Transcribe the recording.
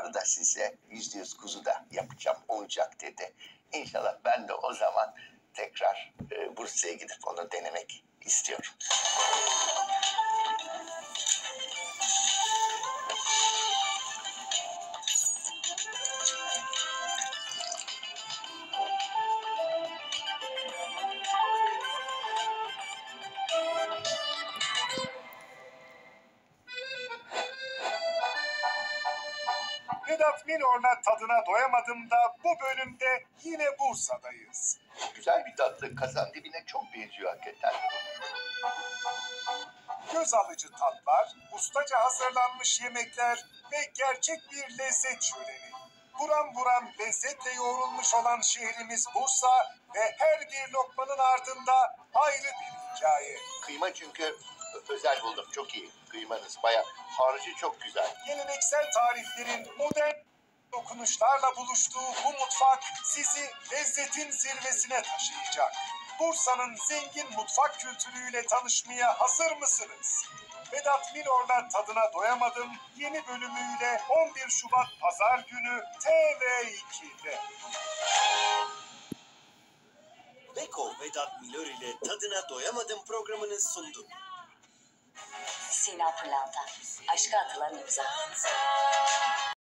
Çağrı da size %100 kuzu da yapacağım olacak dedi. İnşallah ben de o zaman tekrar Bursa'ya gidip onu denemek istiyorum. Vedat Milor'la tadına doyamadım da bu bölümde yine Bursa'dayız. Güzel bir tatlı, kazan dibine çok benziyor hakikaten. Göz alıcı tatlar, ustaca hazırlanmış yemekler ve gerçek bir lezzet şöleni. Buram buram lezzetle yoğrulmuş olan şehrimiz Bursa ve her bir lokmanın ardında ayrı bir hikaye. Kıyma çünkü özel buldum, çok iyi. Kıymanız bayağı, harcı çok güzel. Geleneksel tariflerin modern dokunuşlarla buluştuğu bu mutfak sizi lezzetin zirvesine taşıyacak. Bursa'nın zengin mutfak kültürüyle tanışmaya hazır mısınız? Vedat Milor'la tadına doyamadım yeni bölümüyle 11 Şubat Pazar günü TV2'de. Beko Vedat Milor ile Tadına Doyamadım programını sundu. Sina Pırlanta. Aşka atılan imza.